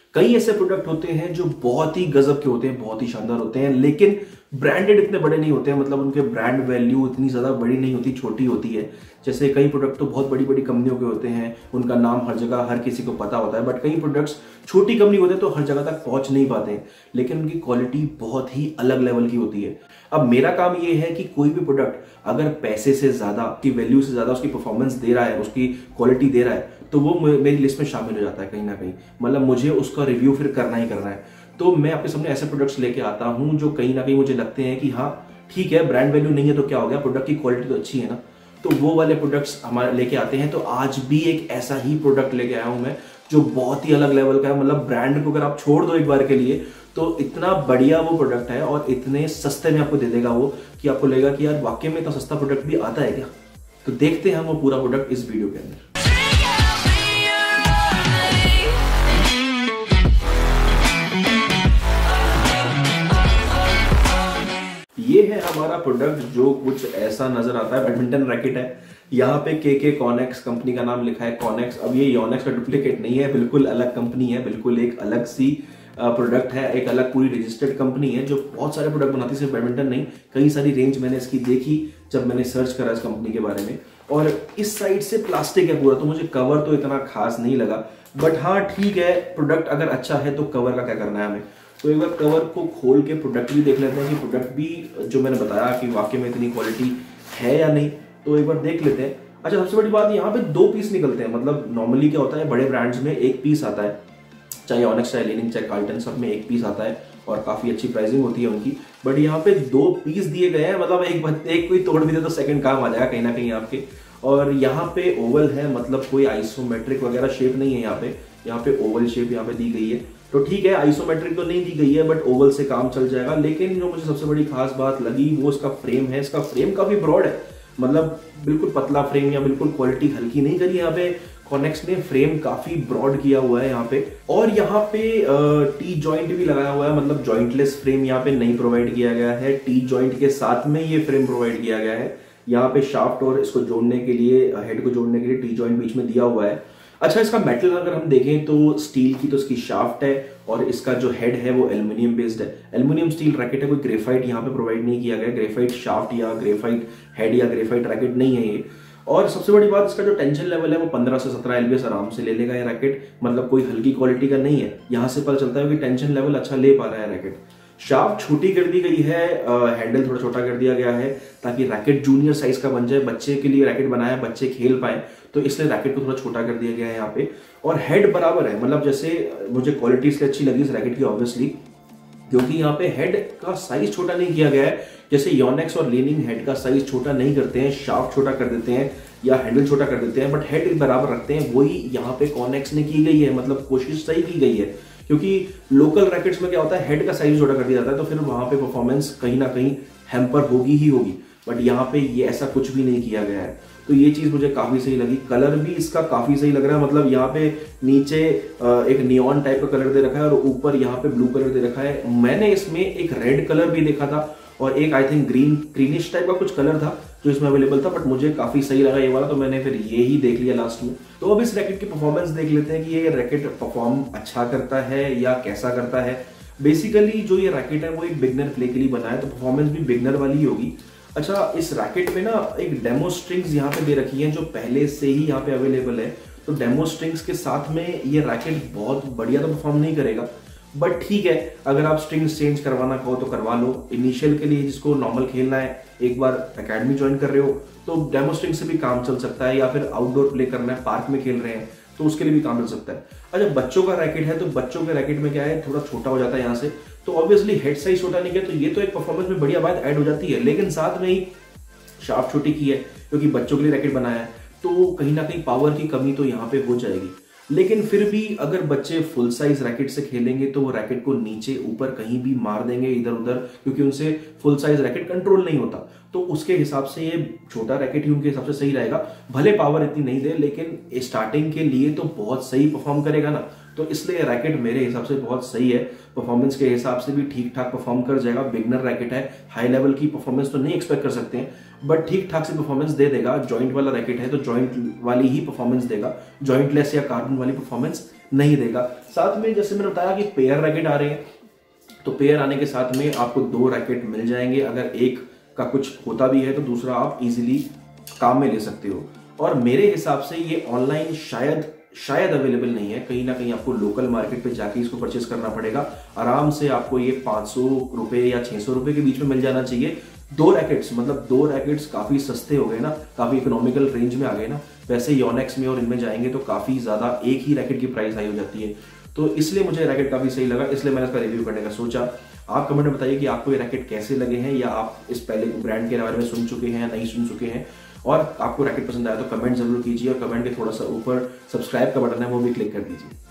कई ऐसे प्रोडक्ट होते हैं जो बहुत ही गजब के होते हैं, बहुत ही शानदार होते हैं, लेकिन ब्रांडेड इतने बड़े नहीं होते हैं, मतलब उनके ब्रांड वैल्यू इतनी ज्यादा बड़ी नहीं होती, छोटी होती है। जैसे कई प्रोडक्ट तो बहुत बड़ी बड़ी कंपनियों के होते हैं, उनका नाम हर जगह हर किसी को पता होता है, बट कई प्रोडक्ट्स छोटी कंपनी होते हैं तो हर जगह तक पहुंच नहीं पाते हैं, लेकिन उनकी क्वालिटी बहुत ही अलग लेवल की होती है। अब मेरा काम ये है कि कोई भी प्रोडक्ट अगर पैसे से ज्यादा, की वैल्यू से ज्यादा उसकी परफॉर्मेंस दे रहा है, उसकी क्वालिटी दे रहा है, तो वो मेरी लिस्ट में शामिल हो जाता है कहीं ना कहीं। मतलब मुझे उसका रिव्यू फिर करना ही करना है। तो मैं आपके सामने ऐसे प्रोडक्ट्स लेके आता हूं जो कहीं ना कहीं मुझे लगते हैं कि हाँ ठीक है, ब्रांड वैल्यू नहीं है तो क्या हो गया, प्रोडक्ट की क्वालिटी तो अच्छी है ना, तो वो वाले प्रोडक्ट्स हमारे लेके आते हैं। तो आज भी एक ऐसा ही प्रोडक्ट लेके आया हूं मैं जो बहुत ही अलग लेवल का है। मतलब ब्रांड को अगर आप छोड़ दो एक बार के लिए, तो इतना बढ़िया वो प्रोडक्ट है और इतने सस्ते में आपको दे देगा वो कि आपको लगेगा कि यार वाकई में इतना सस्ता प्रोडक्ट भी आता है क्या। तो देखते हैं हम वो पूरा प्रोडक्ट इस वीडियो के अंदर। ये है हमारा प्रोडक्ट जो कुछ ऐसा नजर आता है। बैडमिंटन रैकेट है, यहाँ पे के कॉनेक्स कंपनी का नाम लिखा है, कॉनेक्स। अब ये योनेक्स का डुप्लीकेट नहीं है, बिल्कुल अलग कंपनी है, बिल्कुल एक अलग सी प्रोडक्ट है, एक अलग पूरी रजिस्टर्ड कंपनी है जो बहुत सारे प्रोडक्ट बनाती है, सिर्फ बैडमिंटन नहीं, कई सारी रेंज मैंने इसकी देखी जब मैंने सर्च करा इस कंपनी के बारे में। और इस साइड से प्लास्टिक है पूरा, तो मुझे कवर तो इतना खास नहीं लगा, बट हाँ ठीक है, प्रोडक्ट अगर अच्छा है तो कवर का क्या करना है हमें। तो एक बार कवर को खोल के प्रोडक्ट भी देख लेते हैं कि प्रोडक्ट भी जो मैंने बताया कि वाकई में इतनी क्वालिटी है या नहीं, तो एक बार देख लेते हैं। अच्छा, सबसे बड़ी बात, यहाँ पे 2 पीस निकलते हैं। मतलब नॉर्मली क्या होता है, बड़े ब्रांड्स में 1 पीस आता है, चाहे ऑनेक्स, चाहे लेनिंग, चाहे कार्ल्टन, सब में 1 पीस आता है और काफी अच्छी प्राइसिंग होती है उनकी। बट यहाँ पे 2 पीस दिए गए हैं, मतलब एक कोई तोड़ भी दे तो सेकंड काम आ जाएगा कहीं ना कहीं आपके। और यहाँ पे ओवल है, मतलब कोई आइसोमेट्रिक वगैरह शेप नहीं है यहाँ पे ओवल शेप यहाँ पे दी गई है। तो ठीक है, आइसोमेट्रिक तो नहीं दी गई है, बट ओवल से काम चल जाएगा। लेकिन जो मुझे सबसे बड़ी खास बात लगी वो इसका फ्रेम है। इसका फ्रेम काफी ब्रॉड है, मतलब बिल्कुल पतला फ्रेम या बिल्कुल क्वालिटी हल्की नहीं करी यहाँ पे कॉनेक्स ने, फ्रेम काफी ब्रॉड किया हुआ है यहाँ पे। और यहाँ पे टी जॉइंट भी लगाया हुआ है, मतलब जॉइंटलेस फ्रेम यहाँ पे नहीं प्रोवाइड किया गया है, टी जॉइंट के साथ में ये फ्रेम प्रोवाइड किया गया है। यहाँ पे शाफ्ट और इसको जोड़ने के लिए, हेड को जोड़ने के लिए टी जॉइंट बीच में दिया हुआ है। अच्छा, इसका मेटल अगर हम देखें तो स्टील की तो इसकी शाफ्ट है और इसका जो हेड है वो एल्युमिनियम बेस्ड है। एल्युमिनियम स्टील रैकेट है, कोई ग्रेफाइट यहाँ पे प्रोवाइड नहीं किया गया, ग्रेफाइट शाफ्ट या ग्रेफाइट हेड या ग्रेफाइट रैकेट नहीं है ये। और सबसे बड़ी बात, इसका जो टेंशन लेवल है वो 15 से 17 एलबीएस आराम से ले लेगा ये रैकेट, मतलब कोई हल्की क्वालिटी का नहीं है। यहाँ से पता चलता है कि टेंशन लेवल अच्छा ले पा रहा है रैकेट। शाफ्ट छोटी कर दी गई है, हैंडल थोड़ा छोटा कर दिया गया है ताकि रैकेट जूनियर साइज का बन जाए। बच्चे के लिए रैकेट बनाया, बच्चे खेल पाए, तो इसलिए रैकेट को थोड़ा छोटा कर दिया गया है यहाँ पे। और हेड बराबर है, मतलब जैसे मुझे क्वालिटी इसकी अच्छी लगी इस रैकेट की ऑब्वियसली, क्योंकि यहाँ पे हेड का साइज छोटा नहीं किया गया है। जैसे योनेक्स और लेनिंग हेड का साइज छोटा नहीं करते हैं, शाफ्ट छोटा कर देते हैं या हैंडल छोटा कर देते हैं, बट हेड बराबर रखते हैं, वही यहाँ पे कॉनेक्स ने की गई है। मतलब कोशिश सही की गई है, क्योंकि लोकल रैकेट्स में क्या होता है, हेड का साइज छोटा कर दिया जाता है, तो फिर वहां पे परफॉर्मेंस कहीं ना कहीं हैम्पर होगी ही होगी। बट यहाँ पे ये ऐसा कुछ भी नहीं किया गया है, तो ये चीज मुझे काफी सही लगी। कलर भी इसका काफी सही लग रहा है, मतलब यहाँ पे नीचे एक नियॉन टाइप का कलर दे रखा है और ऊपर यहाँ पे ब्लू कलर दे रखा है। मैंने इसमें एक रेड कलर भी देखा था और एक आई थिंक ग्रीनिश टाइप का कुछ कलर था जो इसमें अवेलेबल था, बट मुझे काफी सही लगा ये वाला, तो मैंने फिर ये ही देख लिया लास्ट में। तो अब इस रैकेट की परफॉर्मेंस देख लेते हैं कि ये रैकेट परफॉर्म अच्छा करता है या कैसा करता है। बेसिकली जो ये रैकेट है वो एक बिगनर प्ले के लिए बना है, तो परफॉर्मेंस भी बिगनर वाली ही होगी। अच्छा, इस रैकेट में ना एक डेमो स्ट्रिंग्स यहाँ पे दे रखी हैं जो पहले से ही यहाँ पे अवेलेबल है, तो डेमो स्ट्रिंग्स के साथ में ये रैकेट बहुत बढ़िया तो परफॉर्म नहीं करेगा, बट ठीक है, अगर आप स्ट्रिंग्स चेंज करवाना कहो तो करवा लो। इनिशियल के लिए जिसको नॉर्मल खेलना है, एक बार एकेडमी ज्वाइन कर रहे हो तो डेमो स्ट्रिंग से भी काम चल सकता है, या फिर आउटडोर प्ले करना है, पार्क में खेल रहे हैं तो उसके लिए भी काम चल सकता है। अच्छा, बच्चों का रैकेट है, तो बच्चों के रैकेट में क्या है, थोड़ा छोटा हो जाता है यहाँ से, तो ऑब्वियसली हेड साइज छोटा नहीं किया, तो ये तो एक परफॉर्मेंस में बढ़िया बात ऐड हो जाती है। लेकिन साथ में ही शाफ्ट छोटी की है क्योंकि बच्चों के लिए रैकेट बनाया है, तो कहीं ना कहीं पावर की कमी तो यहाँ पे हो जाएगी। लेकिन फिर भी अगर बच्चे फुल साइज रैकेट से खेलेंगे तो वो रैकेट को नीचे ऊपर कहीं भी मार देंगे इधर उधर, क्योंकि उनसे फुल साइज रैकेट कंट्रोल नहीं होता। तो उसके हिसाब से ये छोटा रैकेट ही उनके हिसाब से सही रहेगा, भले पावर इतनी नहीं दे, लेकिन स्टार्टिंग के लिए तो बहुत सही परफॉर्म करेगा ना। तो इसलिए रैकेट मेरे हिसाब से बहुत सही है, परफॉर्मेंस के हिसाब से भी ठीक ठाक परफॉर्म कर जाएगा। बिगनर रैकेट है, हाई लेवल की परफॉर्मेंस तो नहीं एक्सपेक्ट कर सकते हैं, बट ठीक ठाक से परफॉर्मेंस दे देगा। जॉइंट वाला रैकेट है तो जॉइंट वाली ही परफॉर्मेंस देगा, जॉइंटलेस या कार्बन वाली परफॉर्मेंस नहीं देगा। साथ में जैसे मैंने बताया कि पेयर रैकेट आ रहे हैं, तो पेयर आने के साथ में आपको 2 रैकेट मिल जाएंगे। अगर एक का कुछ होता भी है तो दूसरा आप इजीली काम में ले सकते हो। और मेरे हिसाब से ये ऑनलाइन शायद अवेलेबल नहीं है, कहीं ना कहीं आपको लोकल मार्केट पे जाके इसको परचेस करना पड़ेगा। आराम से आपको ये 500 रुपए या 600 रुपए के बीच में मिल जाना चाहिए। 2 रैकेट्स, मतलब 2 रैकेट्स काफी सस्ते हो गए ना, काफी इकोनॉमिकल रेंज में आ गए ना। वैसे योनेक्स में और इनमें जाएंगे तो काफी ज्यादा एक ही रैकेट की प्राइस हाई हो जाती है। तो इसलिए मुझे रैकेट काफी सही लगा, इसलिए मैंने इसका रिव्यू करने का सोचा। आप कमेंट में बताइए कि आपको ये रैकेट कैसे लगे हैं, या आप इस पहले ब्रांड के बारे में सुन चुके हैं या नहीं सुन चुके हैं। और आपको रैकेट पसंद आया तो कमेंट जरूर कीजिए, और कमेंट के थोड़ा सा ऊपर सब्सक्राइब का बटन है वो भी क्लिक कर दीजिए।